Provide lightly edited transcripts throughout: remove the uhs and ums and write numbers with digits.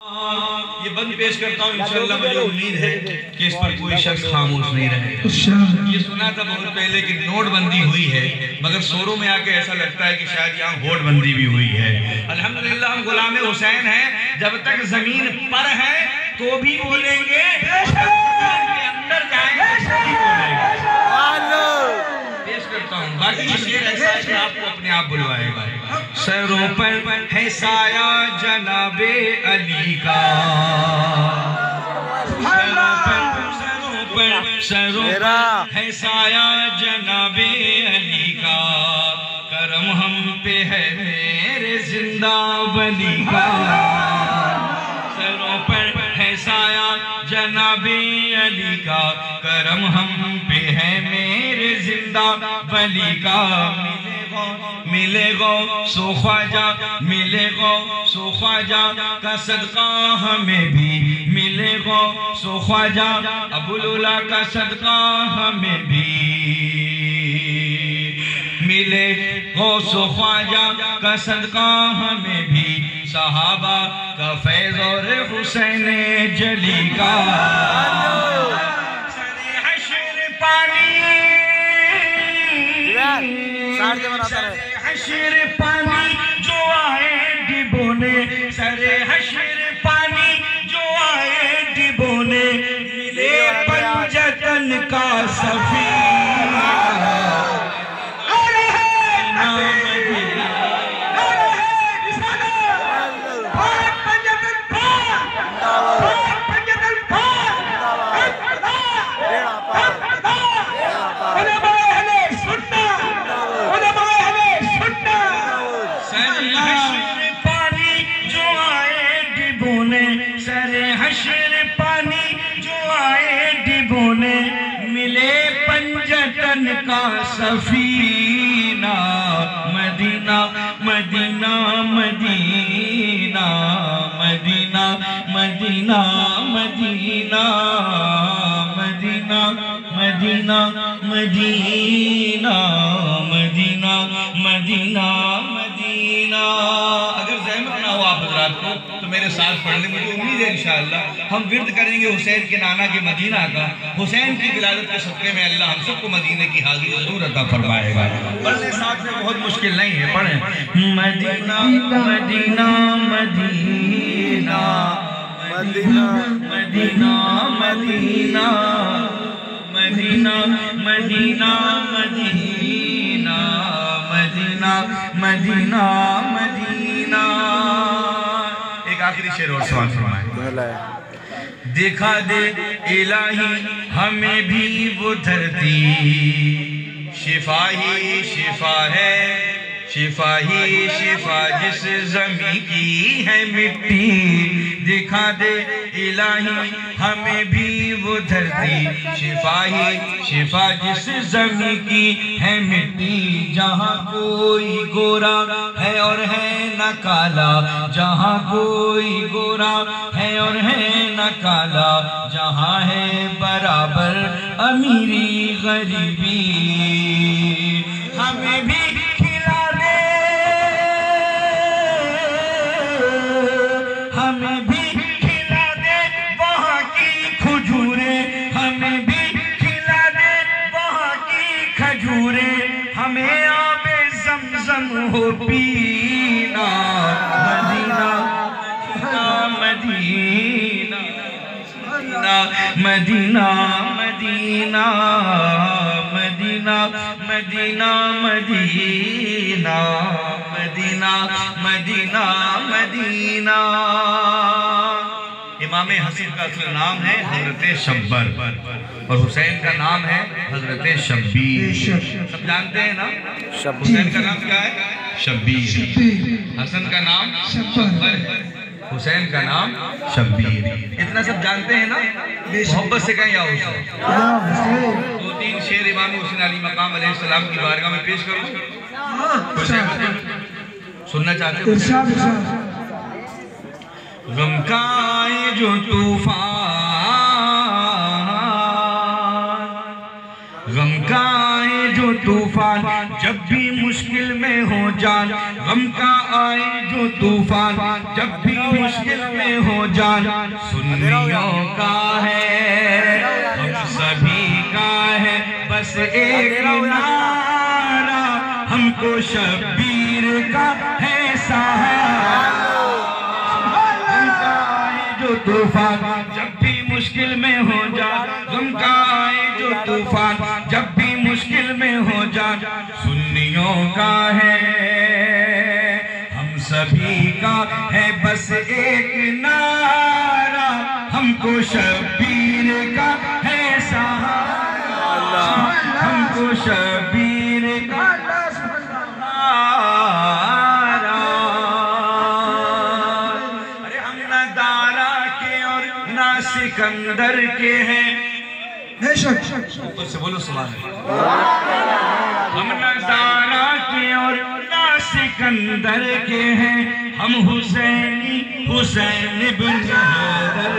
یہ بند پیش کرتا ہوں انشاءاللہ مجھے امید ہے کہ اس پر کوئی شخص خاموش نہیں رہے گا۔ یہ سنا تھا بہت پہلے کہ نوٹ بندی ہوئی ہے، مگر سوروں میں آکے ایسا لگتا ہے کہ شاید یہاں ہوٹ بندی بھی ہوئی ہے۔ الحمدللہ ہم غلام حسین ہیں، جب تک زمین پر ہے تو بھی بولیں گے، اندر جائیں گے تو بھی بولیں گے۔ پیش کرتا ہوں، باقی یہ شعر ایسا ہے کہ آپ کو اپنے آپ بلوائے گا۔ سروں پر ہے سایہ جناب علی کا، سروں پر ہے سایہ جناب علی کا، کرم ہم پہ ہے میرے زندہ ولی کا۔ سروں پر ہے سایہ جناب علی کا، کرم ہم پہ ہے میرے زندہ ولی کا۔ ملے گو سو خواجہ، ملے گو سو خواجہ کا صدقہ ہمیں بھی، ملے گو سو خواجہ ابوالعلا کا صدقہ ہمیں بھی، ملے گو سو خواجہ کا صدقہ ہمیں بھی، صحابہ کا فیض اور حسین جلی کا۔ سر حشر پانی، سر حشر پانی جو آئے ڈبونے، سر حشر پانی جو آئے ڈبونے، ملے پنجتن کا سفینہ۔ سر حشر پانی جو آئے ڈبونے، ملے پنجتن کا سفینہ۔ مدینہ مدینہ مدینہ مدینہ مدینہ مدینہ مدینہ مدینہ مدینہ مدینہ مدینہ مدینہ۔ اگر زحمت نہ ہو آپ حضرات کو تو میرے ساتھ پڑھ لیں، مجھے امید ہے انشاءاللہ ہم ورد کریں گے حسین کے نانا کے مدینہ کا۔ حسین کی ولادت کے صدقے میں اللہ ہم سب کو مدینہ کی حاضری ضرور عطا فرمائے گا۔ پڑھنے ساتھ میں بہت مشکل نہیں ہے، پڑھیں۔ مدینہ مدینہ مدینہ مدینہ مدینہ مدینہ مدینہ مدینہ مدینہ مدینہ مدینہ مدینہ۔ ایک آخری شعر اور سوال فرمائیں۔ دکھا دے الہی ہمیں بھی وہ دھرتی، شفا ہی شفا ہے، شفا ہی شفا جس زمین کی ہے مٹی۔ دکھا دے الہی ہمیں بھی وہ دھرتی، شفا ہی شفا جس زمین کی ہے مٹی۔ جہاں کوئی گورا ہے اور ہے نہ کالا، جہاں کوئی گورا ہے اور ہے نہ کالا، جہاں ہے برابر امیری غریبی۔ ہمیں بھی کھلا دے، ہمیں بھی کھلا دے وہاں کی کھجوریں، ہمیں بھی کھلا دے وہاں کی کھجوریں، ہمیں آب زمزم ہو پینا۔ مدینہ مدینہ مدینہ مدینہ مدینہ مدینہ مدینہ مدینہ مدینہ مدینہ۔ امام حسن کا اصل نام ہے حضرت شبر اور حسین کا نام ہے حضرت شبیر۔ سب جانتے ہیں نا حسین کا نام کیا ہے؟ شبیر۔ حسن کا نام شبر ہے، حسین کا نام شبیر۔ اتنا سب جانتے ہیں نا؟ محبت سے کہیں یا حسین۔ دو تین شعر امام حسین علی مقام علیہ السلام کی بارگاہ میں پیش کروں، سننا چاہتے ہیں؟ غم کا آئے جو طوفان، غم کا آئے جو طوفان، جب بھی مشکل میں ہو جان، غم کا آئے جو جو طوفان جب بھی مشکل میں ہو جان سنیوں کا ہے ہم سبھی کا ہے بس ایک نعرہ ہم کو شبیر کا ہے سہارا غم کا آئے جو طوفان جب بھی مشکل میں ہو جان غم کا آئے جو طوفان جب بھی مشکل میں ہو جان سنیوں کا ہے ہم سبھی کا ہے بس ایک نعرہ ہم کو شبیر کا ہے سہارا ہم کو شبیر کا سہارا ارے ہم نہ دارا کے اور نہ سکندر کے ہیں اوپر سے بولو سبحان اللہ ہم نہ دارا کے اور نہ سکندر کے ہیں ہم حسینی حسین بن حیدر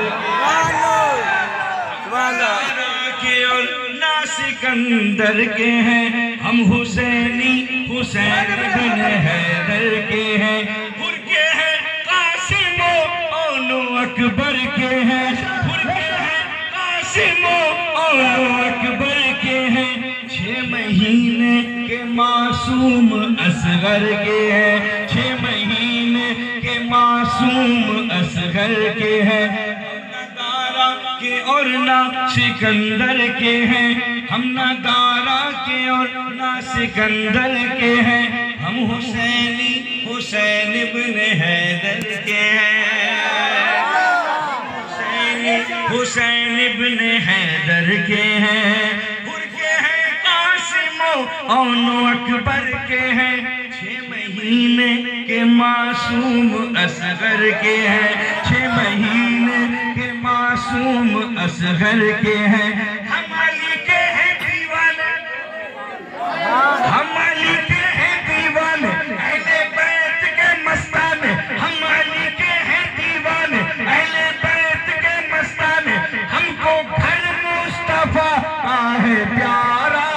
کے اور نہ سکندر کے ہیں ہم حسینی حسین بن حیدر کے ہیں پھر کے ہیں قاسم و اولو اکبر کے ہیں پھر کے ہیں قاسم و اولو اکبر کے ہیں 6 مہینے کے معصوم اصغر کے ہیں 6 مہینے کے معصوم اصغر کے ہیں کے اور نہ سکندر کے ہیں ہم نہ دارا کے اور نہ سکندر کے ہیں ہم حسینی حسین بن حیدر کے ہیں حسینی حسین بن حیدر کے ہیں پھر کے ہیں قاسم و اولو اکبر کے ہیں 6 مہینے کے معصوم اصغر کے ہیں 6 مہینے کے معصوم اصغر کے ہیں ہم علی کے ہیں دیوانے ہم علی کے ہیں دیوانے اہل بیت کے مستانے ہم علی کے ہیں دیوانے اہل بیت کے مستانے ہم کو گھر مصطفیٰ آہ پیارا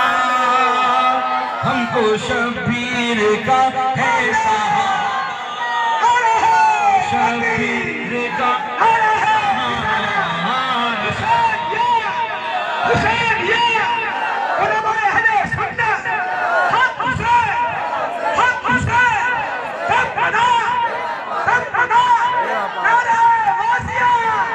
ہم کو شبیر کا ہے سہارا شبیر کا حسین یا علماء اہل سنت حق حسین تب بنا نعرہ غازیہ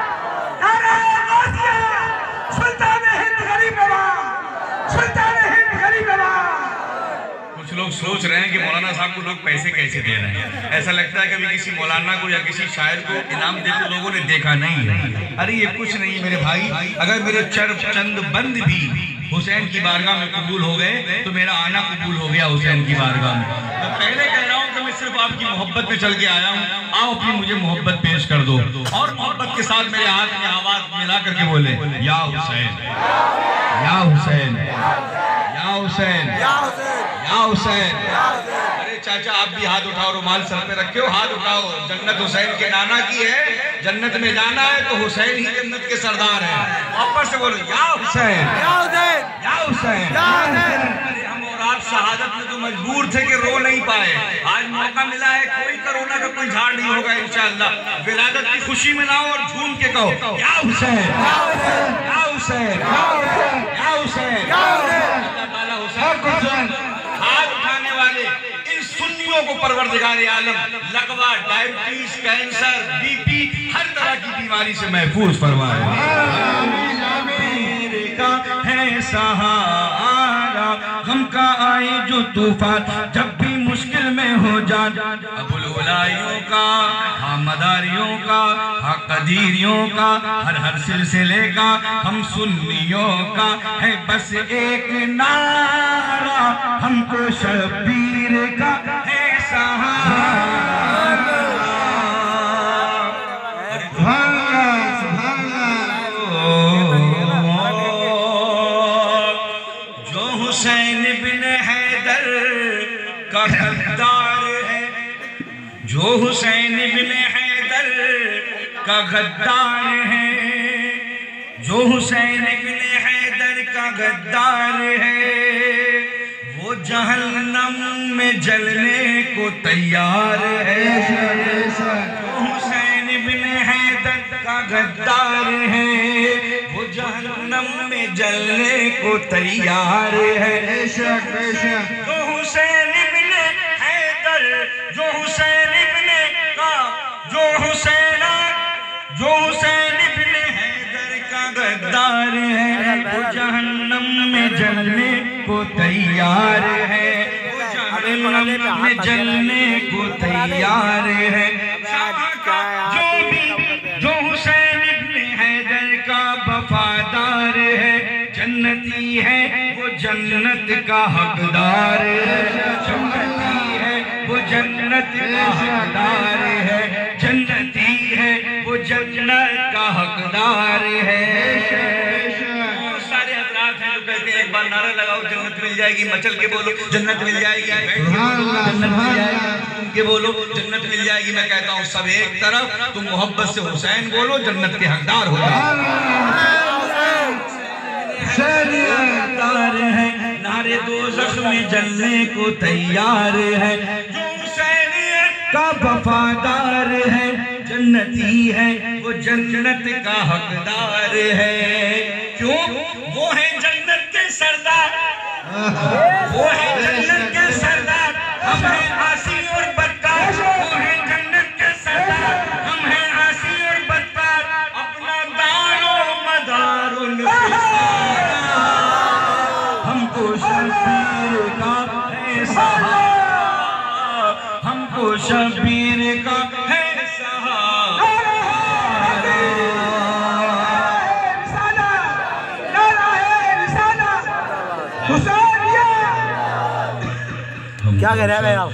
سلطان ہند غریب نواز سلطان ہند غریب نواز کچھ لوگ سوچ رہے ہیں کہ مولانا صاحب کو لوگ پیسے کیسے دے رہے ہیں ایسا لگتا ہے کہ کبھی کسی مولانا کو یا کسی شاعر کو انعام دیتے لوگوں نے دیکھا نہیں ہے ارے یہ کچھ نہیں میرے بھائی اگر میرے چند بند بھی حسین کی بارگاہ میں قبول ہو گئے تو میرا آنا قبول ہو گیا حسین کی بارگاہ میں تو پہلے کہہ رہا ہوں کہ میں صرف آپ کی محبت میں چل کے آیا ہوں آپ اپنی مجھے محبت پیش کر دو اور محبت کے ساتھ میرے ہاتھ میں آواز ملا کر کے بولے یا حسین یا حسین یا حسین یا حسین ارے چاچا آپ بھی ہاتھ اٹھاؤ رومال سر پہ رکھے ہو ہاتھ اٹھاؤ جنت حسین کے نانا کی ہے جنت میں جانا ہے تو حسین ہی جنت کے سردار ہیں واپس سے بولو یا حسین یا حسین یا حسین ہم اور آپ شہادت میں تو مجبور تھے کہ رو نہیں پائے آج موقع ملا ہے کوئی کرونا کا کوئی جھاڑ نہیں ہوگا انشاءاللہ ولادت کی خوشی میں لاؤ اور جھوم کے کہو یا حسین یا حسین یا حسین اللہ تعالیٰ حسین ہاتھ اٹھانے والے ان سنیوں کو پروردگار عالم لقوہ ڈائبٹیز کینسر بی پی ہر طرح کی بیماری سے محفوظ فرمائے کا ہے سہارا غم کا آئے جو طوفان جب بھی مشکل میں ہو جان ابو الولائیوں کا مداریوں کا قدیریوں کا ہر سلسلے کا ہم سنیوں کا ہے بس ایک نعرہ ہم کو شبیر کا ہے سہارا جو حسین بن حیدر کا غدار ہے جو حسین بن حیدر کا غدار ہے جو حسین بن حیدر کا غدار ہے وہ جہنم میں جلنے کو تیار ہے، حسین ابن حیدر کا غدار ہے، وہ جہنم میں جلنے کو تیار ہے، جو حسین ابن حیدر، جو حسین ابن حیدر کا غدار ہے، وہ جہنم میں جلنے کو تیار ہے، وہ جہنم میں جلنے کو تیار ہے، جو حسین ابن حیدر کا وفادار ہے، جنتی ہے وہ جنت کا حقدار ہے، جنتی ہے وہ جنت کا حقدار ہے، جنتی ہے وہ جنت کا حقدار ہے۔ بہت سارے حضرات ہیں جو کہتے ہیں ایک بار نعرہ لگاؤ جنت مل جائے گی، مچل کے بولو جنت مل جائے گی، جنت مل جائے گی کے بولو جنت مل جائے گی۔ میں کہتا ہوں سب ایک طرف، تم محبت سے حسین بولو، جنت کے حقدار ہو جائے۔ نعرے دوزخ میں جلنے کو تیار ہے، جو حسین کا وفادار ہے، جنتی ہے وہ جنت کا حقدار ہے۔ کیوں؟ وہ ہے جنت کے سردار، وہ ہے جنت کے سردار، ہم ہیں عاصی اور بدکار، وہ ہے جنت کے سردار، ہم ہیں عاصی اور بدکار، اپنا دار و مدار ہم کو شبیر کا ہے سہارا، ہم کو شبیر کا ہے سہارا۔ کیا کہہ رہے ہیں آپ؟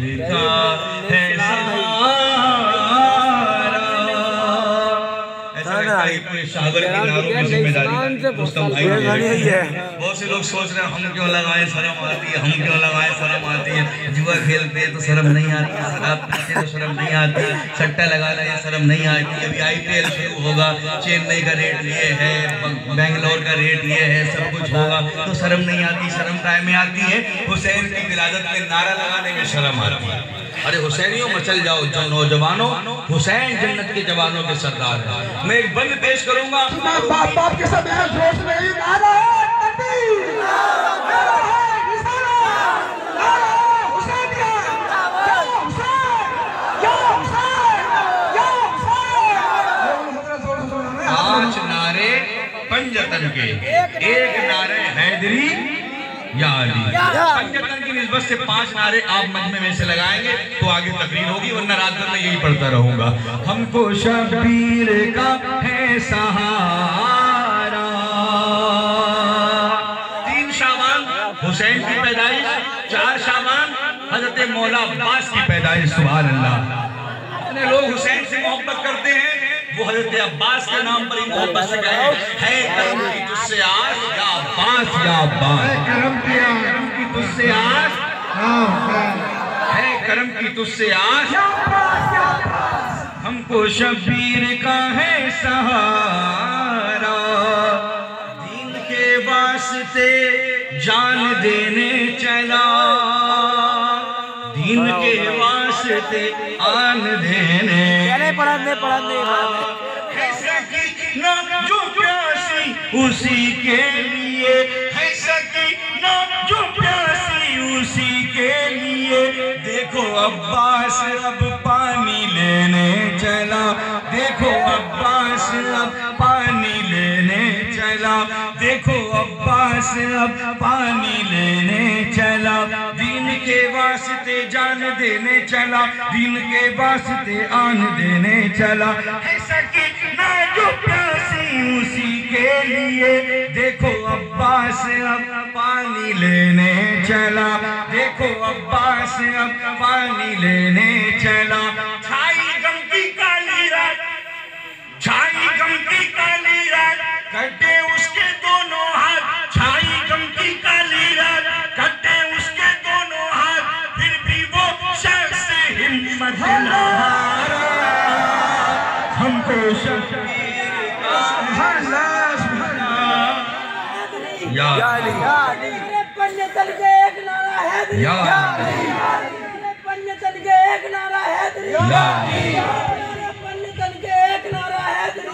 شاگر کی ناروں کی ذمہ داری دوستم بھائی بہت سے لوگ سوچ رہے ہیں ہم کیوں لگائیں شرم آتی ہے، ہم کیوں لگائیں شرم آتی ہے، جوا کھیلتے تو شرم نہیں آتی ہے، شراب پیتے تو شرم نہیں آتی ہے، سٹا لگا رہے ہیں شرم نہیں آتی ہے، ابھی آئی پی ایل شروع ہوگا، چینئی کا ریٹ یہ ہے، بنگلور کا ریٹ یہ ہے، سب کچھ ہوگا تو شرم نہیں آتی، شرم ٹائم میں آتی ہے، حسین کی ولادت میں نعرہ لگانے میں شرم آتی ہے۔ ارے حسینیوں مچل جاؤ جو نوجوانوں، حسین جنت کے جوانوں کے سردار ہے۔ میں ایک بند پیش کروں گا، باپ کے ساتھ ہے جوش میں ہی نعرہ تکبیر، نعرہ رسالت، نعرہ حسینیہ، یا حسین، یا حسین، یا حسین۔ 5 نعرے پنجتن کے، ایک نعرے حیدری یا علی، پنجتن کی نسبت سے 5 نعرے آپ مجمع میں سے لگائیں گے تو آگے تقریر ہوگی، ورنہ رات بھر میں یہی پڑھتا رہوں گا۔ ہم کو شبیر کا ہے سہارا، 3 شعبان حسین کی پیدائش، 4 شعبان حضرت مولا عباس کی پیدائش، سبحان اللہ۔ اتنے لوگ حسین سے محبت کرتے ہیں، وہ حضرت عباس کے نام پر ہی محبت سے کہیں ہے کرم کی تجھ سے آس یا عباس یا عباس، ہے کرم کی تجھ سے آس، ہے کرم کی تجھ سے آس، ہم کو شبیر کا ہے سہارا، دین کے واسطے جان دینے چلا، دین کے واسطے آن دینے پڑھنے ہے سکینہ جو پیاسی اسی کے لیے، ہے سکینہ جو پیاسی اسی کے لیے، دیکھو عباس اب پانی لینے چلا، دیکھو عباس اب پانی لینے چلا، دیکھو عباس اب پانی لینے چلا، دین کے واسطے جان دینے چلا، دین کے واسطے آن دینے چلا، ہے سکینہ جو پیاسی اسی کے لیے، دیکھو عباس اب پانی لینے چلا، دیکھو عباس اب پانی لینے چلا، چھائی غم کی کالی رات، چھائی غم کی کالی رات، کٹے اس کے دونوں ہاتھ، چھائی غم کی کالی رات، کٹے اس کے دونوں ہاتھ، پھر بھی وہ شخص ہمت نہ ہارا، ہم کو شبیر کا یا علی، پنجے تل کے ایک نعرہ حیدری یا پنجے تل کے ایک نعرہ حیدری پنجے تل کے ایک نعرہ حیدری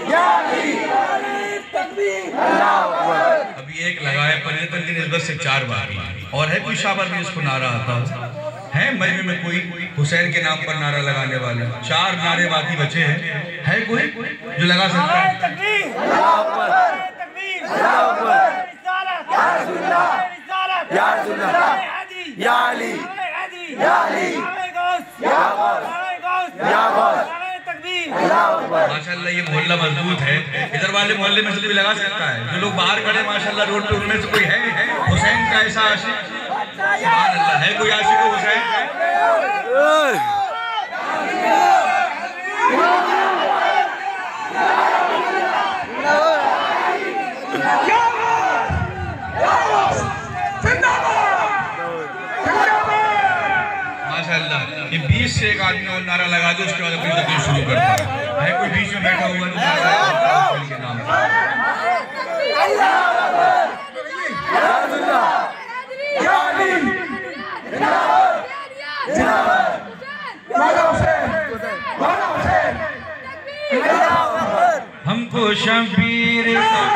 تکبیر ابھی ایک لگا ہے پنجتن کی نسبت سے 4 بار اور ہے کوئی شابر بھی اس کو نعرہ آتا ہو ہے مجمع میں کوئی حسین کے نام پر نعرہ لگانے والے 4 نعرے باقی بچے ہیں ہے کوئی جو لگا سکتا ہے تکبیر تکبیر یا رسول اللہ یا علی یا علی یا غوث یا غوث ماشاءاللہ یہ محلہ مضبوط ہے ادھر والے محلے میں سے بھی لگا سکتا ہے جو لوگ باہر کھڑے ماشاءاللہ روڈ پہ ان میں سے کوئی ہے حسین کا ایسا عاشق سبحان اللہ ہے کوئی عاشق حسین ماشاءاللہ یہ 20 سے ایک آدمی اور نعرہ لگا دو اس کے بعد اپنی تقریر شروع کرتا ہے کوئی بیچ میں بیٹھا ہوا تو حسین کے نام ہم کو شبیر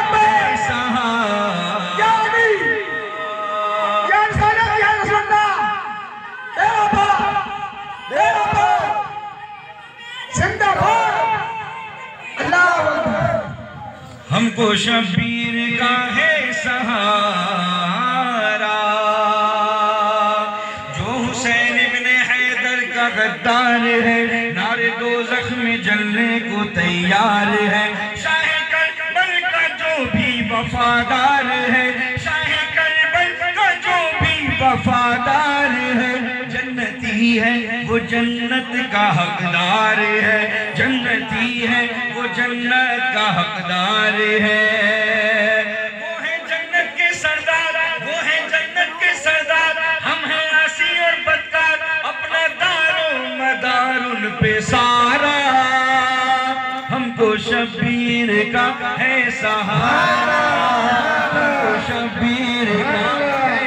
ہم کو شبیر کا ہے سہارا جو حسین ابن حیدر کا غدار ہے نعرے دوزخ میں جلنے کو تیار ہے شاہ کربل کا جو بھی وفادار ہے شاہ کربل کا جو بھی وفادار ہے جنتی ہے وہ جنت کا حقدار ہے جنتی ہے وہ جنت کا حقدار ہے وہ ہے جنت کے سردار وہ ہے جنت کے سردار ہم ہیں عاصی اور بدکار اپنا دار و مدار ان پہ سارا ہم کو شبیر کا ہے سہارا ہم کو شبیر کا ہے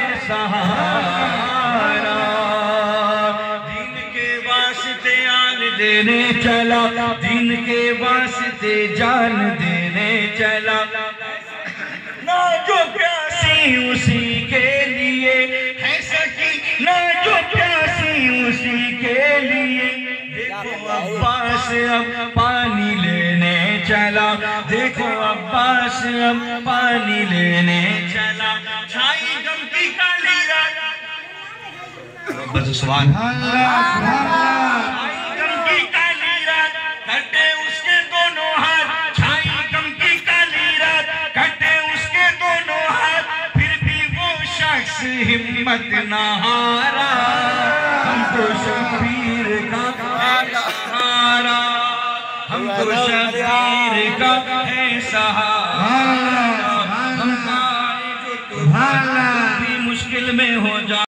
سہارا دین کے واسطے آن دینے چلا دین کے واسطے جان دینے چلا نہ جو پیاسی اسی کے لیے ہے سکی نہ جو پیاسی اسی کے لیے دیکھو عباس اب پانی لینے چلا دیکھو عباس اب پانی لینے چلا چھائی غم کی کالی رات بس سبحان اللہ غم کی کالی رات کٹے اس کے دونوں ہاتھ چھائی غم کی کالی رات کٹے اس کے دونوں ہاتھ پھر بھی وہ شخص ہمت نہ ہارا ہم کو شبیر کا ہے سہارا ہم کو شبیر کا ہے سہارا ہم کا بھی مشکل میں ہو جا